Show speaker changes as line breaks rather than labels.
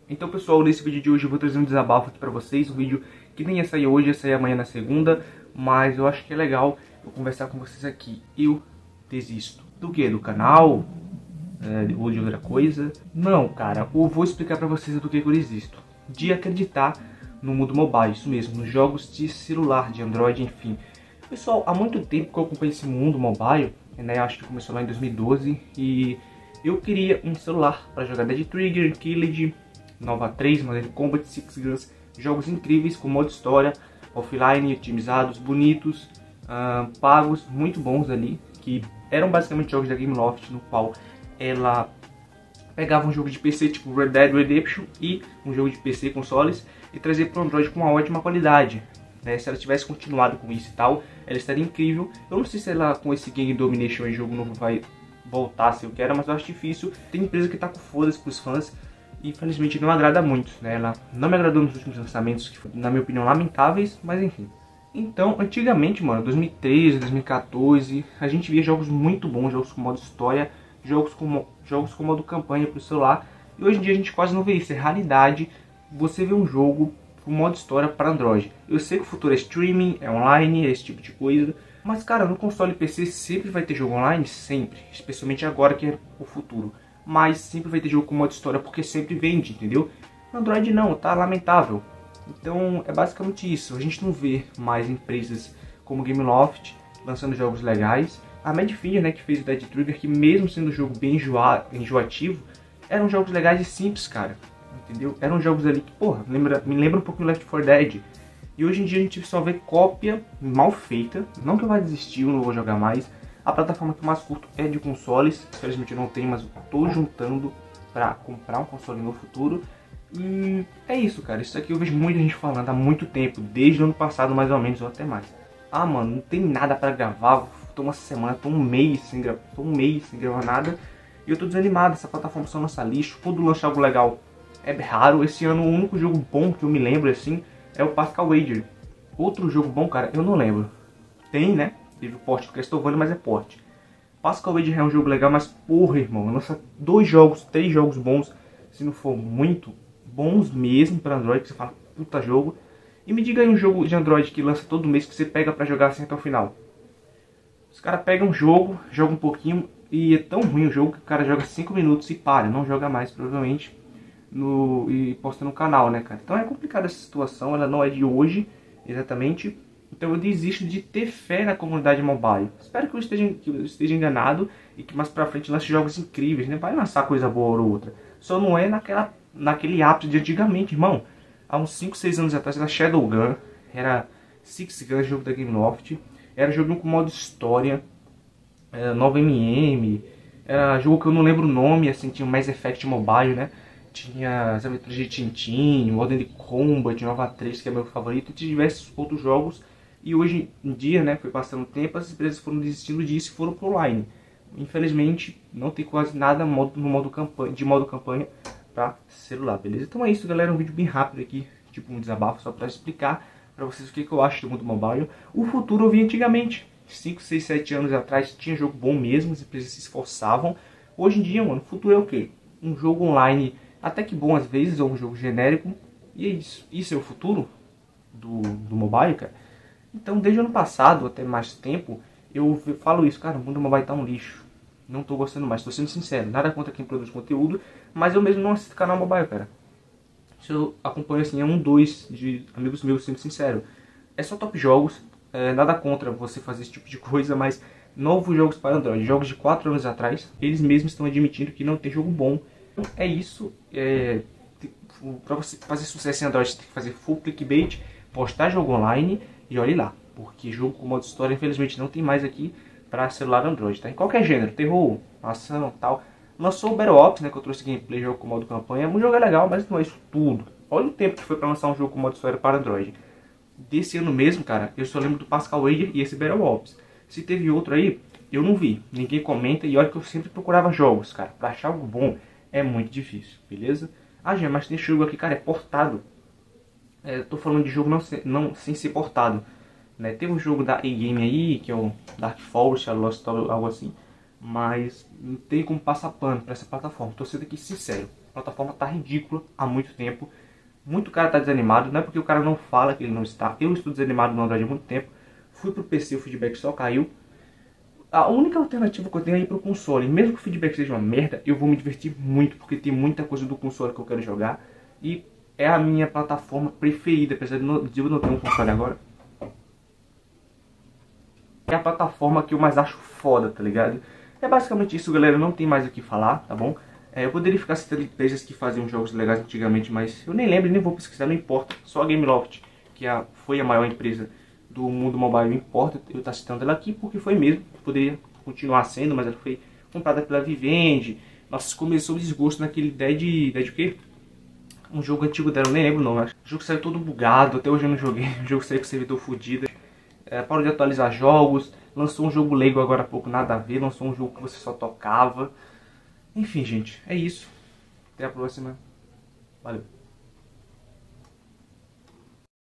Então pessoal, nesse vídeo de hoje eu vou trazer um desabafo aqui pra vocês. Um vídeo que nem ia sair hoje, ia sair amanhã na segunda, mas eu acho que é legal eu conversar com vocês aqui. Eu desisto. Do que? Do canal? Ou de outra coisa? Não, cara, eu vou explicar pra vocês do que eu desisto. De acreditar no mundo mobile, isso mesmo, nos jogos de celular, de Android, enfim. Pessoal, há muito tempo que eu acompanho esse mundo mobile, né? Acho que começou lá em 2012 e eu queria um celular para jogar Dead Trigger, Killed, Nova 3, Modern Combat, Six Guns, jogos incríveis com modo história, offline, otimizados, bonitos, pagos, muito bons ali, que eram basicamente jogos da Gameloft, no qual ela pegava um jogo de PC tipo Red Dead Redemption e um jogo de PC consoles e trazia para o Android com uma ótima qualidade. Se ela tivesse continuado com isso e tal, ela estaria incrível. Eu não sei se ela com esse Game Domination em jogo novo vai voltar se eu quero, mas eu acho difícil. Tem empresa que tá com foda-se pros fãs e infelizmente não agrada muito, né? Ela não me agradou nos últimos lançamentos, que foram, na minha opinião, lamentáveis, mas enfim. Então, antigamente, mano, 2013, 2014, a gente via jogos muito bons, jogos com modo história, jogos com modo campanha pro celular. E hoje em dia a gente quase não vê isso, é raridade você vê um jogo com modo história para Android. Eu sei que o futuro é streaming, é online, é esse tipo de coisa, mas cara, no console PC sempre vai ter jogo online, sempre, especialmente agora que é o futuro. Mas sempre vai ter jogo com modo história porque sempre vende, entendeu? No Android não, tá lamentável. Então é basicamente isso, a gente não vê mais empresas como Gameloft lançando jogos legais. A Madfinger, né, que fez o Dead Trigger, que mesmo sendo um jogo bem enjoativo, eram jogos legais e simples, cara. Entendeu? Eram jogos ali que, porra, me lembra um pouco do Left 4 Dead. E hoje em dia a gente só vê cópia mal feita. Não que eu vá desistir, eu não vou jogar mais. A plataforma que eu mais curto é de consoles. Infelizmente eu não tenho, mas eu tô juntando pra comprar um console no futuro. E é isso, cara. Isso aqui eu vejo muita gente falando há muito tempo. Desde o ano passado, mais ou menos, ou até mais. Ah, mano, não tem nada pra gravar. Tô uma semana, tô um mês sem gravar nada. E eu tô desanimado. Essa plataforma só lança lixo. Quando lança algo legal é raro. Esse ano o único jogo bom que eu me lembro assim é o Pascal Wager. Outro jogo bom, cara, eu não lembro. Tem, né? Teve o porte do Castlevania, mas é porte. Pascal Wager é um jogo legal, mas porra, irmão, lança 2 jogos, 3 jogos bons, se não for muito bons mesmo para Android, que você fala, puta jogo. E me diga aí um jogo de Android que lança todo mês que você pega pra jogar assim até o final. Os caras pegam um jogo, jogam um pouquinho e é tão ruim o jogo que o cara joga 5 minutos e para, não joga mais provavelmente. E posta no canal, né, cara? Então é complicada essa situação, ela não é de hoje, exatamente. Então eu desisto de ter fé na comunidade mobile. Espero que eu esteja enganado e que mais pra frente lance jogos incríveis, né? Vai lançar coisa boa ou outra. Só não é naquele ápice de antigamente, irmão. Há uns 5, 6 anos atrás era Shadowgun, era Six Guns, jogo da Gameloft. Era jogo com modo história, era 9mm, era jogo que eu não lembro o nome, assim, tinha o Mass Effect Mobile, né? Tinha as aventuras de Tintin, Modern Combat, Nova 3, que é meu favorito, e diversos outros jogos. E hoje em dia, né, foi passando o tempo, as empresas foram desistindo disso e foram pro online. Infelizmente, não tem quase nada de modo campanha para celular, beleza? Então é isso, galera, um vídeo bem rápido aqui, tipo um desabafo, só para explicar para vocês o que eu acho do mundo mobile. O futuro eu vi antigamente, 5, 6, 7 anos atrás, tinha jogo bom mesmo, as empresas se esforçavam. Hoje em dia, mano, o futuro é o quê? Um jogo online até que bom às vezes, ou um jogo genérico. E é isso. Isso é o futuro do mobile, cara. Então, desde o ano passado, até mais tempo, eu falo isso, cara, o mundo mobile tá um lixo. Não tô gostando mais, tô sendo sincero. Nada contra quem produz conteúdo, mas eu mesmo não assisto canal mobile, cara. Se eu acompanho assim, é 1, 2 de amigos meus, sendo sincero. É só top jogos, nada contra você fazer esse tipo de coisa, mas novos jogos para Android, jogos de 4 anos atrás, eles mesmos estão admitindo que não tem jogo bom. É isso, para você fazer sucesso em Android, você tem que fazer full clickbait, postar jogo online e olhe lá, porque jogo com modo história infelizmente não tem mais aqui para celular Android, tá? Em qualquer gênero, terror, ação, tal. Lançou o Battle Ops, né, que eu trouxe gameplay, jogo com modo campanha. O jogo é legal, mas não é isso tudo. Olha o tempo que foi para lançar um jogo com modo história para Android. Desse ano mesmo, cara, eu só lembro do Pascal Wager e esse Battle Ops. Se teve outro aí, eu não vi, ninguém comenta, e olha que eu sempre procurava jogos, cara, para achar algo bom é muito difícil, beleza? Ah, já, mas tem jogo aqui, cara, é portado. Tô falando de jogo não sem ser portado, né? Tem um jogo da A-Game aí, que é o Dark Forest, algo assim, mas não tem como passar pano pra essa plataforma. Tô sendo aqui sincero, a A plataforma tá ridícula há muito tempo. Muito cara tá desanimado, não é porque o cara não fala que ele não está. Eu estou desanimado no Android há muito tempo. Fui pro PC, o feedback só caiu. A única alternativa que eu tenho é ir pro console. Mesmo que o feedback seja uma merda, eu vou me divertir muito, porque tem muita coisa do console que eu quero jogar. E é a minha plataforma preferida, apesar de eu não ter um console agora. É a plataforma que eu mais acho foda, tá ligado? É basicamente isso, galera. Não tem mais o que falar, tá bom? Eu poderia ficar citando empresas que faziam jogos legais antigamente, mas eu nem lembro, nem vou pesquisar, não importa. Só a Gameloft, que foi a maior empresa do mundo mobile, importa eu estar citando ela aqui, porque foi mesmo. Poderia continuar sendo, mas ela foi comprada pela Vivendi. Nossa, começou o desgosto naquele ideia de o quê? Um jogo antigo dela, eu nem lembro o nome. O jogo saiu todo bugado, até hoje eu não joguei. O jogo saiu com o servidor fudido. Parou de atualizar jogos. Lançou um jogo Lego agora há pouco, nada a ver. Lançou um jogo que você só tocava. Enfim, gente, é isso. Até a próxima. Valeu.